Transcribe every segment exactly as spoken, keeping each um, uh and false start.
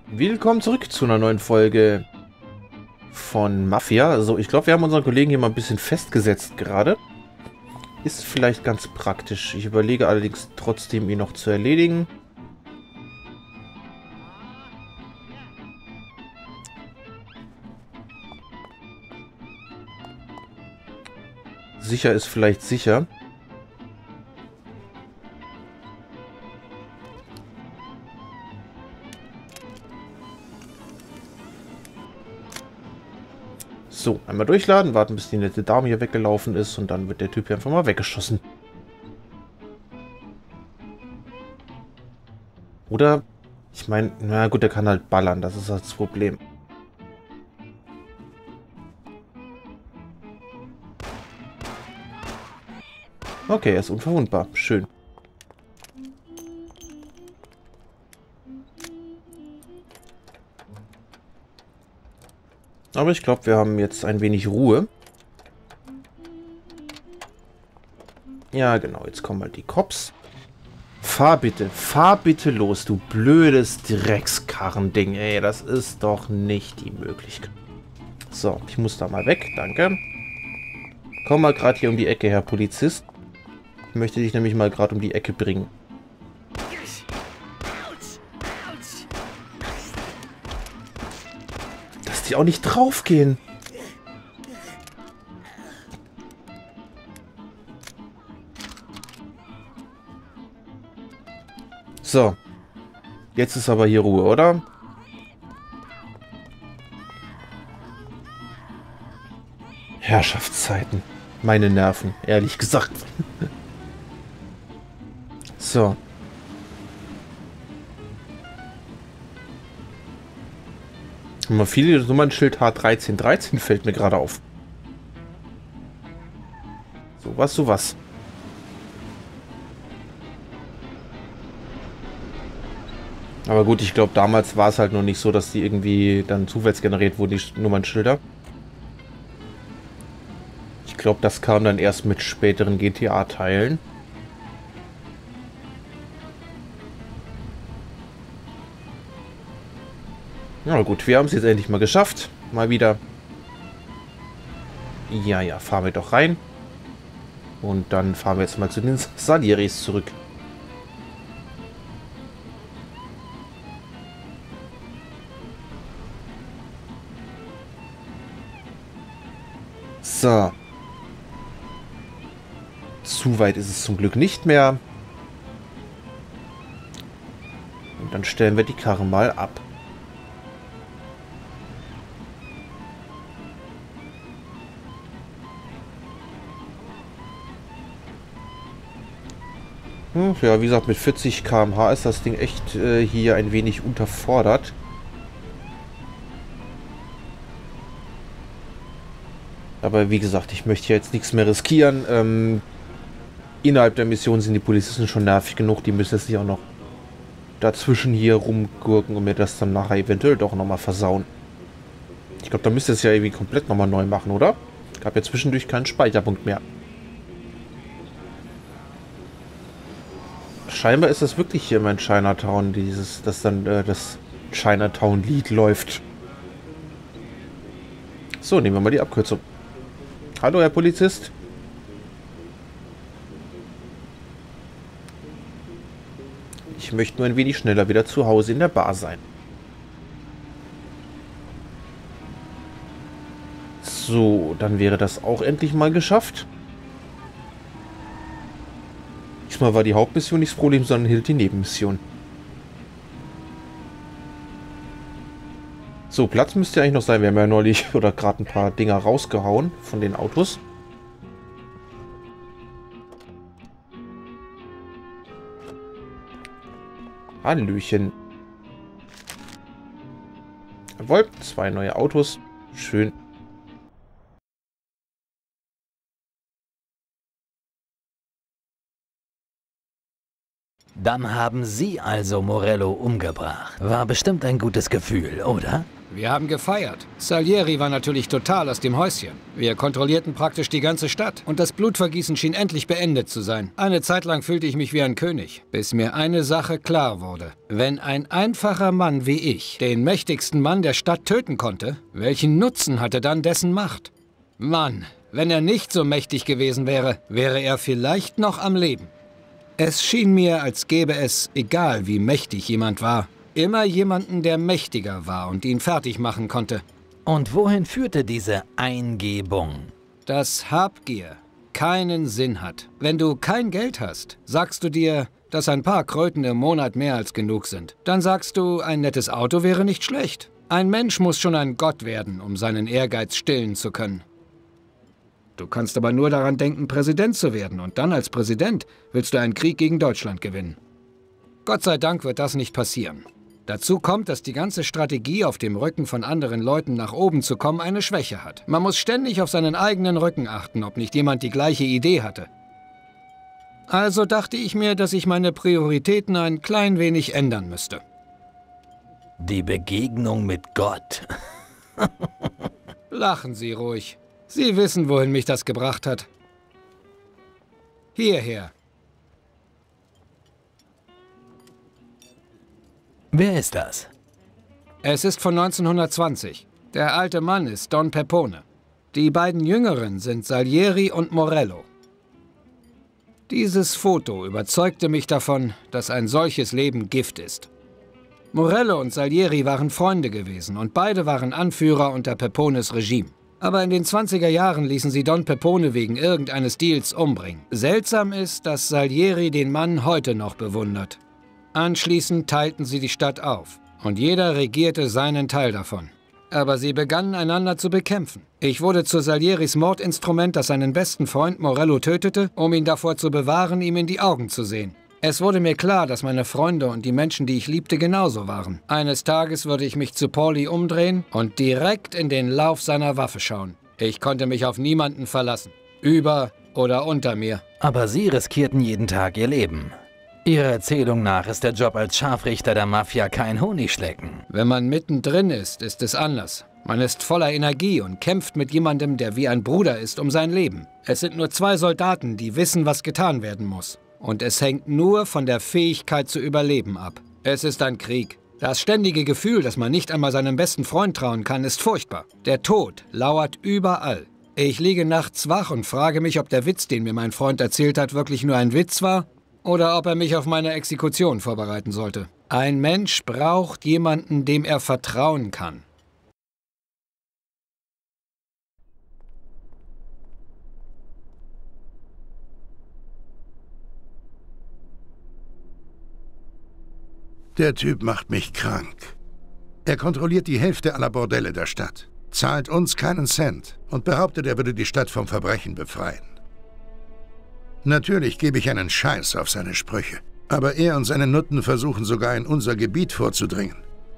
Willkommen zurück zu einer neuen Folge von Mafia. Also ich glaube, wir haben unseren Kollegen hier mal ein bisschen festgesetzt gerade. Ist vielleicht ganz praktisch. Ich überlege allerdings trotzdem, ihn noch zu erledigen. Sicher ist vielleicht sicher. So, einmal durchladen, warten, bis die nette Dame hier weggelaufen ist und dann wird der Typ hier einfach mal weggeschossen. Oder, ich meine, na gut, der kann halt ballern, das ist das Problem. Okay, er ist unverwundbar. Schön. Aber ich glaube, wir haben jetzt ein wenig Ruhe. Ja, genau. Jetzt kommen halt die Cops. Fahr bitte. Fahr bitte los, du blödes Dreckskarrending. Ey, das ist doch nicht die Möglichkeit. So, ich muss da mal weg. Danke. Komm mal gerade hier um die Ecke, Herr Polizist. Ich möchte dich nämlich mal gerade um die Ecke bringen. Dass die auch nicht draufgehen. So. Jetzt ist aber hier Ruhe, oder? Herrschaftszeiten. Meine Nerven, ehrlich gesagt. So. Haben wir viele Nummernschild H dreizehn dreizehn fällt mir gerade auf. So was, so was. Aber gut, ich glaube, damals war es halt noch nicht so, dass die irgendwie dann zufallsgeneriert wurden, die Nummernschilder. Ich glaube, das kam dann erst mit späteren G T A-Teilen. Na gut, wir haben es jetzt endlich mal geschafft. Mal wieder. Ja, ja, fahren wir doch rein. Und dann fahren wir jetzt mal zu den Salieris zurück. So. Zu weit ist es zum Glück nicht mehr. Und dann stellen wir die Karre mal ab. Hm, ja, wie gesagt, mit vierzig Kilometer pro Stunde ist das Ding echt äh, hier ein wenig unterfordert. Aber wie gesagt, ich möchte hier jetzt nichts mehr riskieren. Ähm, innerhalb der Mission sind die Polizisten schon nervig genug. Die müssen jetzt nicht auch noch dazwischen hier rumgurken und mir das dann nachher eventuell doch nochmal versauen. Ich glaube, da müsst ihr es ja irgendwie komplett nochmal neu machen, oder? Gab ja zwischendurch keinen Speicherpunkt mehr. Scheinbar ist das wirklich hier mein Chinatown, dieses, dass dann äh, das Chinatown-Lied läuft. So, nehmen wir mal die Abkürzung. Hallo, Herr Polizist. Ich möchte nur ein wenig schneller wieder zu Hause in der Bar sein. So, dann wäre das auch endlich mal geschafft. Diesmal war die Hauptmission nicht das Problem, sondern hielt die Nebenmission. So, Platz müsste ja eigentlich noch sein. Wir haben ja neulich oder gerade ein paar Dinger rausgehauen von den Autos. Hallöchen. Jawohl, zwei neue Autos. Schön. Dann haben Sie also Morello umgebracht. War bestimmt ein gutes Gefühl, oder? Wir haben gefeiert. Salieri war natürlich total aus dem Häuschen. Wir kontrollierten praktisch die ganze Stadt. Und das Blutvergießen schien endlich beendet zu sein. Eine Zeit lang fühlte ich mich wie ein König, bis mir eine Sache klar wurde. Wenn ein einfacher Mann wie ich den mächtigsten Mann der Stadt töten konnte, welchen Nutzen hatte dann dessen Macht? Mann, wenn er nicht so mächtig gewesen wäre, wäre er vielleicht noch am Leben. Es schien mir, als gäbe es, egal wie mächtig jemand war, immer jemanden, der mächtiger war und ihn fertig machen konnte. Und wohin führte diese Eingebung? Dass Habgier keinen Sinn hat. Wenn du kein Geld hast, sagst du dir, dass ein paar Kröten im Monat mehr als genug sind. Dann sagst du, ein nettes Auto wäre nicht schlecht. Ein Mensch muss schon ein Gott werden, um seinen Ehrgeiz stillen zu können. Du kannst aber nur daran denken, Präsident zu werden. Und dann als Präsident willst du einen Krieg gegen Deutschland gewinnen. Gott sei Dank wird das nicht passieren. Dazu kommt, dass die ganze Strategie, auf dem Rücken von anderen Leuten nach oben zu kommen, eine Schwäche hat. Man muss ständig auf seinen eigenen Rücken achten, ob nicht jemand die gleiche Idee hatte. Also dachte ich mir, dass ich meine Prioritäten ein klein wenig ändern müsste. Die Begegnung mit Gott. Lachen Sie ruhig. Sie wissen, wohin mich das gebracht hat. Hierher. Wer ist das? Es ist von neunzehnhundertzwanzig. Der alte Mann ist Don Pepone. Die beiden Jüngeren sind Salieri und Morello. Dieses Foto überzeugte mich davon, dass ein solches Leben Gift ist. Morello und Salieri waren Freunde gewesen und beide waren Anführer unter Pepones Regime. Aber in den zwanziger Jahren ließen sie Don Pepone wegen irgendeines Deals umbringen. Seltsam ist, dass Salieri den Mann heute noch bewundert. Anschließend teilten sie die Stadt auf und jeder regierte seinen Teil davon. Aber sie begannen einander zu bekämpfen. Ich wurde zu Salieris Mordinstrument, das seinen besten Freund Morello tötete, um ihn davor zu bewahren, ihm in die Augen zu sehen. Es wurde mir klar, dass meine Freunde und die Menschen, die ich liebte, genauso waren. Eines Tages würde ich mich zu Paulie umdrehen und direkt in den Lauf seiner Waffe schauen. Ich konnte mich auf niemanden verlassen. Über oder unter mir. Aber Sie riskierten jeden Tag Ihr Leben. Ihrer Erzählung nach ist der Job als Scharfrichter der Mafia kein Honigschlecken. Wenn man mittendrin ist, ist es anders. Man ist voller Energie und kämpft mit jemandem, der wie ein Bruder ist, um sein Leben. Es sind nur zwei Soldaten, die wissen, was getan werden muss. Und es hängt nur von der Fähigkeit zu überleben ab. Es ist ein Krieg. Das ständige Gefühl, dass man nicht einmal seinem besten Freund trauen kann, ist furchtbar. Der Tod lauert überall. Ich liege nachts wach und frage mich, ob der Witz, den mir mein Freund erzählt hat, wirklich nur ein Witz war oder ob er mich auf meine Exekution vorbereiten sollte. Ein Mensch braucht jemanden, dem er vertrauen kann. Der Typ macht mich krank. Er kontrolliert die Hälfte aller Bordelle der Stadt, zahlt uns keinen Cent und behauptet, er würde die Stadt vom Verbrechen befreien. Natürlich gebe ich einen Scheiß auf seine Sprüche, aber er und seine Nutten versuchen sogar in unser Gebiet vorzudringen.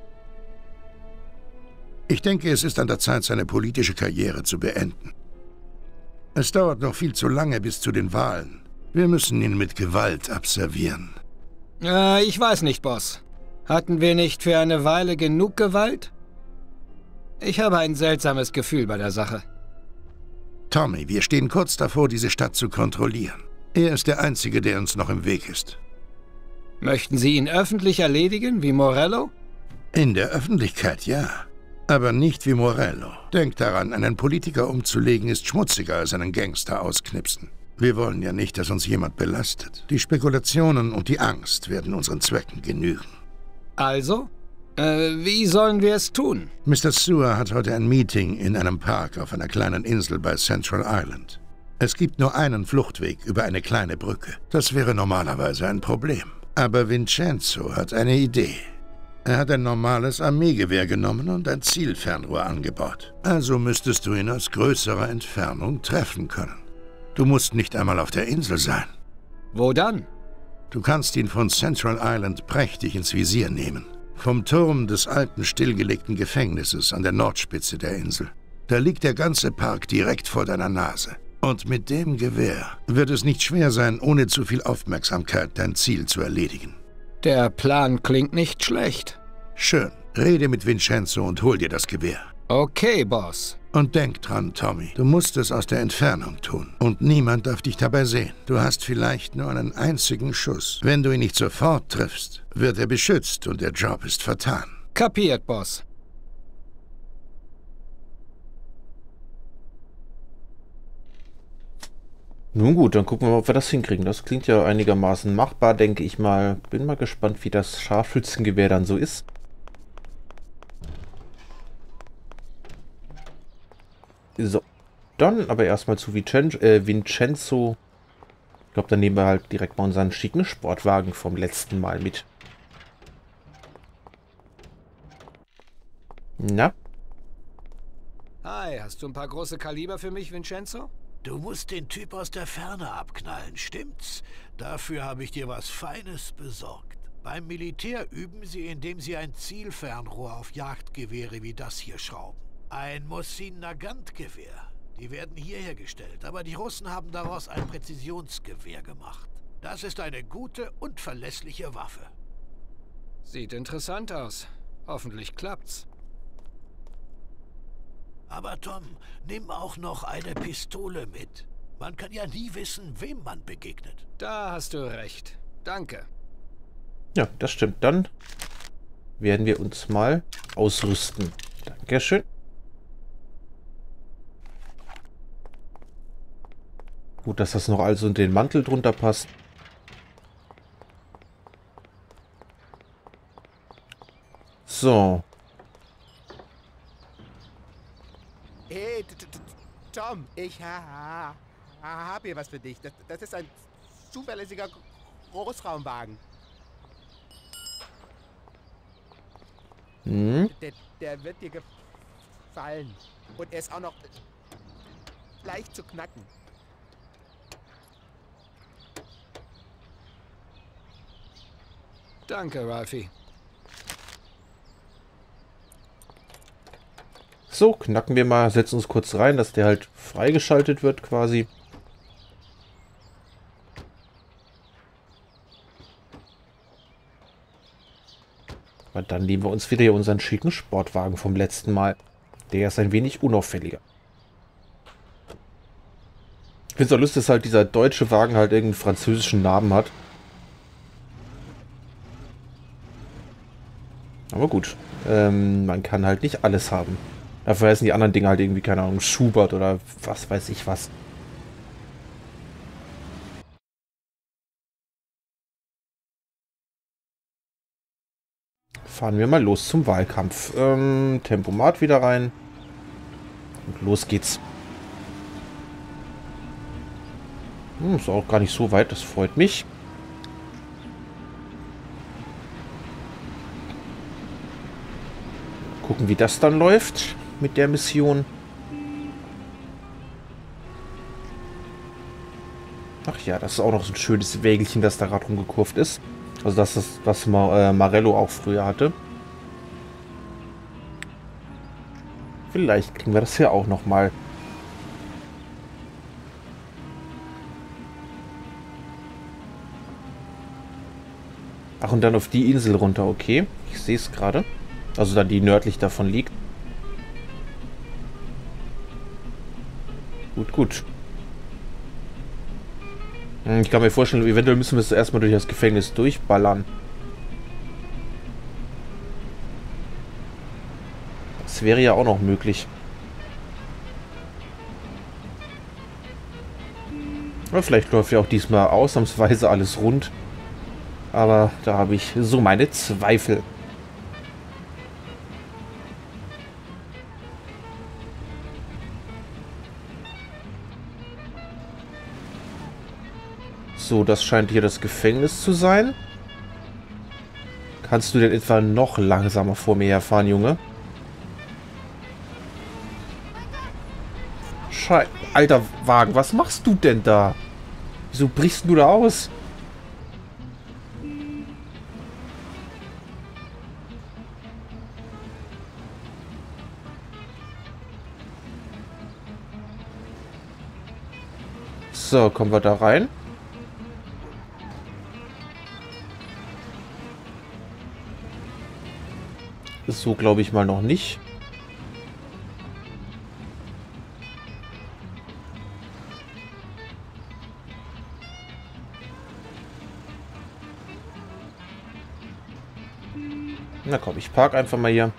Ich denke, es ist an der Zeit, seine politische Karriere zu beenden. Es dauert noch viel zu lange bis zu den Wahlen. Wir müssen ihn mit Gewalt abservieren. Äh, ich weiß nicht, Boss. Hatten wir nicht für eine Weile genug Gewalt? Ich habe ein seltsames Gefühl bei der Sache. Tommy, wir stehen kurz davor, diese Stadt zu kontrollieren. Er ist der Einzige, der uns noch im Weg ist. Möchten Sie ihn öffentlich erledigen, wie Morello? In der Öffentlichkeit, ja. Aber nicht wie Morello. Denkt daran, einen Politiker umzulegen ist schmutziger als einen Gangster ausknipsen. Wir wollen ja nicht, dass uns jemand belastet. Die Spekulationen und die Angst werden unseren Zwecken genügen. Also? Äh, wie sollen wir es tun? Mister Sewer hat heute ein Meeting in einem Park auf einer kleinen Insel bei Central Island. Es gibt nur einen Fluchtweg über eine kleine Brücke. Das wäre normalerweise ein Problem. Aber Vincenzo hat eine Idee. Er hat ein normales Armeegewehr genommen und ein Zielfernrohr angebaut. Also müsstest du ihn aus größerer Entfernung treffen können. Du musst nicht einmal auf der Insel sein. Wo dann? Du kannst ihn von Central Island prächtig ins Visier nehmen. Vom Turm des alten, stillgelegten Gefängnisses an der Nordspitze der Insel. Da liegt der ganze Park direkt vor deiner Nase. Und mit dem Gewehr wird es nicht schwer sein, ohne zu viel Aufmerksamkeit dein Ziel zu erledigen. Der Plan klingt nicht schlecht. Schön. Rede mit Vincenzo und hol dir das Gewehr. Okay, Boss. Und denk dran, Tommy, du musst es aus der Entfernung tun. Und niemand darf dich dabei sehen. Du hast vielleicht nur einen einzigen Schuss. Wenn du ihn nicht sofort triffst, wird er beschützt und der Job ist vertan. Kapiert, Boss. Nun gut, dann gucken wir mal, ob wir das hinkriegen. Das klingt ja einigermaßen machbar, denke ich mal. Bin mal gespannt, wie das Scharfschützengewehr dann so ist. So, dann aber erstmal zu Vincenzo. Äh, Vincenzo. Ich glaube, dann nehmen wir halt direkt mal unseren schicken Sportwagen vom letzten Mal mit. Na? Hi, hast du ein paar große Kaliber für mich, Vincenzo? Du musst den Typ aus der Ferne abknallen, stimmt's? Dafür habe ich dir was Feines besorgt. Beim Militär üben sie, indem sie ein Zielfernrohr auf Jagdgewehre wie das hier schrauben. Ein Mosin Nagant-Gewehr. Die werden hier hergestellt, aber die Russen haben daraus ein Präzisionsgewehr gemacht. Das ist eine gute und verlässliche Waffe. Sieht interessant aus. Hoffentlich klappt's. Aber Tom, nimm auch noch eine Pistole mit. Man kann ja nie wissen, wem man begegnet. Da hast du recht. Danke. Ja, das stimmt. Dann werden wir uns mal ausrüsten. Dankeschön. Gut, dass das noch also in den Mantel drunter passt. So. Hey, Tom, ich ha, ha, hab hier was für dich. Das, das ist ein zuverlässiger Großraumwagen. Hm. Der, der wird dir gefallen. Und er ist auch noch leicht zu knacken. Danke, Ralphie. So, knacken wir mal, setzen uns kurz rein, dass der halt freigeschaltet wird quasi. Aber dann nehmen wir uns wieder hier unseren schicken Sportwagen vom letzten Mal. Der ist ein wenig unauffälliger. Ich finde es auch lustig, dass halt dieser deutsche Wagen halt irgendeinen französischen Namen hat. Aber gut, ähm, man kann halt nicht alles haben. Dafür heißen die anderen Dinge halt irgendwie, keine Ahnung, Schubert oder was weiß ich was. Fahren wir mal los zum Wahlkampf. Ähm, Tempomat wieder rein. Und los geht's. Hm, ist auch gar nicht so weit, das freut mich. Gucken, wie das dann läuft mit der Mission. Ach ja, das ist auch noch so ein schönes Wägelchen, das da gerade rumgekurvt ist. Also das ist, was Ma äh, Marello auch früher hatte. Vielleicht kriegen wir das hier auch noch mal. Ach, und dann auf die Insel runter, okay. Ich sehe es gerade. Also dann die nördlich davon liegt. Gut, gut. Ich kann mir vorstellen, eventuell müssen wir es erstmal durch das Gefängnis durchballern. Das wäre ja auch noch möglich. Aber vielleicht läuft ja auch diesmal ausnahmsweise alles rund. Aber da habe ich so meine Zweifel. So, das scheint hier das Gefängnis zu sein. Kannst du denn etwa noch langsamer vor mir herfahren, Junge? Schei... Alter Wagen, was machst du denn da? Wieso brichst du da aus? So, kommen wir da rein. So glaube ich mal noch nicht. Na komm, ich park einfach mal hier.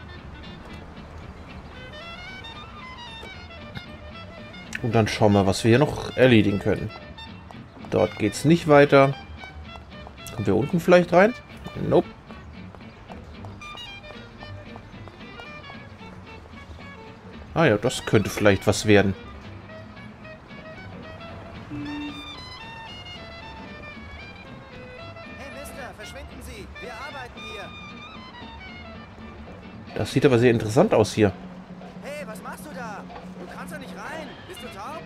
Und dann schauen wir, was wir hier noch erledigen können. Dort geht's nicht weiter. Kommen wir unten vielleicht rein? Nope. Ah ja, das könnte vielleicht was werden. Hey Mister, verschwinden Sie! Wir arbeiten hier! Das sieht aber sehr interessant aus hier. Hey, was machst du da? Du kannst doch nicht rein! Bist du taub?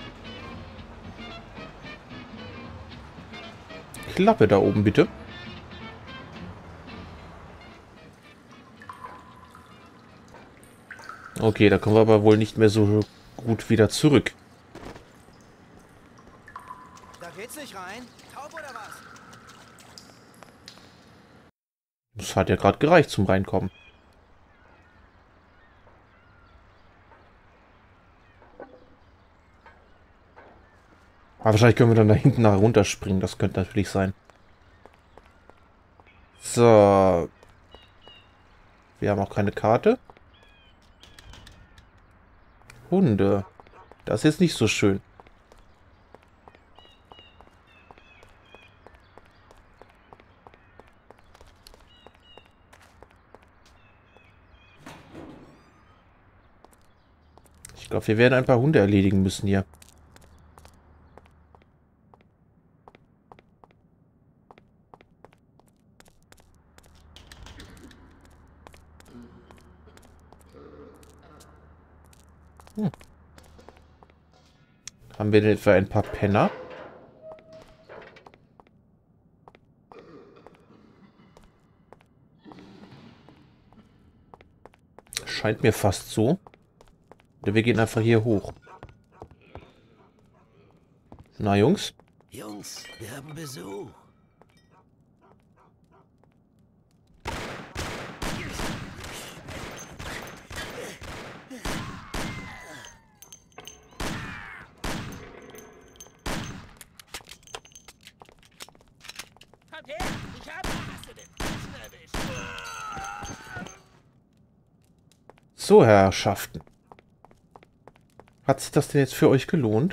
Klappe da oben, bitte. Okay, da kommen wir aber wohl nicht mehr so gut wieder zurück. Da geht's nicht rein. Taub oder was? Das hat ja gerade gereicht zum Reinkommen. Aber wahrscheinlich können wir dann da hinten nach runterspringen. Das könnte natürlich sein. So. Wir haben auch keine Karte. Hunde. Das ist jetzt nicht so schön. Ich glaube, wir werden ein paar Hunde erledigen müssen hier. Hm. Haben wir denn etwa ein paar Penner? Scheint mir fast so. Oder wir gehen einfach hier hoch. Na, Jungs? Jungs, wir haben Besuch. Kommt her! Ich hab... Hast du den Falschen erwischt? So, Herrschaften. Hat sich das denn jetzt für euch gelohnt?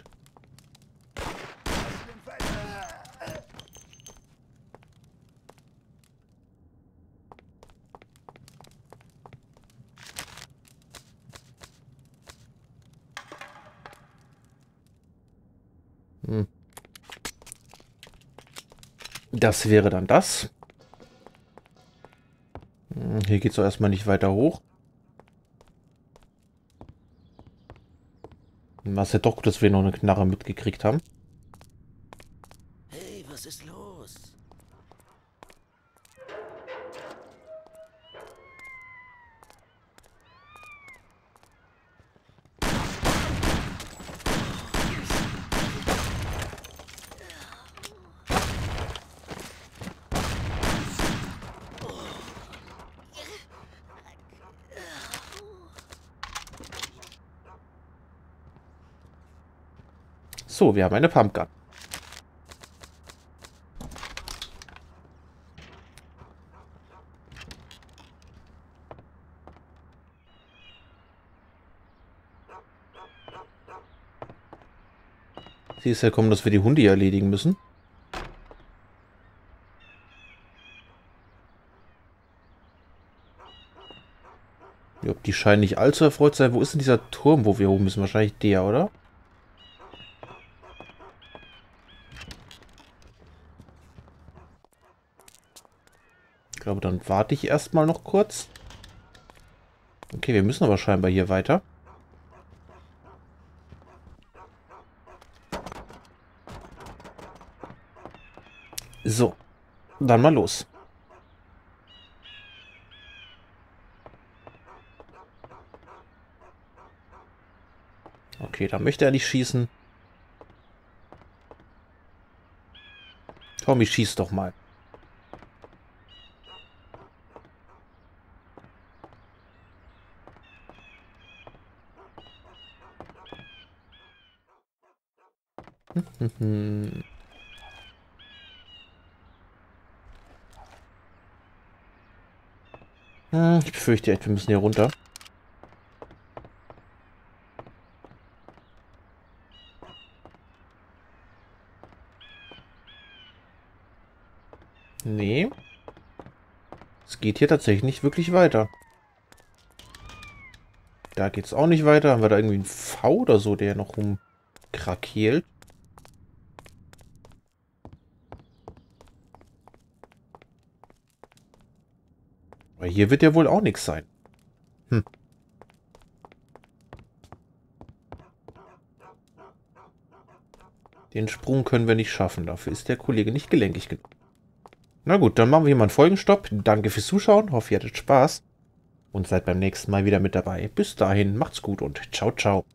Hm. Das wäre dann das. Hm, hier geht es doch erstmal nicht weiter hoch. Was ja doch gut, dass wir noch eine Knarre mitgekriegt haben. Hey, was ist los? So, wir haben eine Pumpgun. Sie ist ja kommen, dass wir die Hunde hier erledigen müssen. Ja, die scheinen nicht allzu erfreut zu sein. Wo ist denn dieser Turm, wo wir hoch müssen? Wahrscheinlich der, oder? Ich glaube, dann warte ich erstmal noch kurz. Okay, wir müssen aber scheinbar hier weiter. So, dann mal los. Okay, da möchte er nicht schießen. Tommy, schieß doch mal. Hm. Ich befürchte echt, wir müssen hier runter. Nee. Es geht hier tatsächlich nicht wirklich weiter. Da geht es auch nicht weiter. Haben wir da irgendwie einen V oder so, der noch rumkrakeelt? Aber hier wird ja wohl auch nichts sein. Hm. Den Sprung können wir nicht schaffen. Dafür ist der Kollege nicht gelenkig genug. Na gut, dann machen wir hier mal einen Folgenstopp. Danke fürs Zuschauen. Hoffe, ihr hattet Spaß. Und seid beim nächsten Mal wieder mit dabei. Bis dahin, macht's gut und ciao, ciao.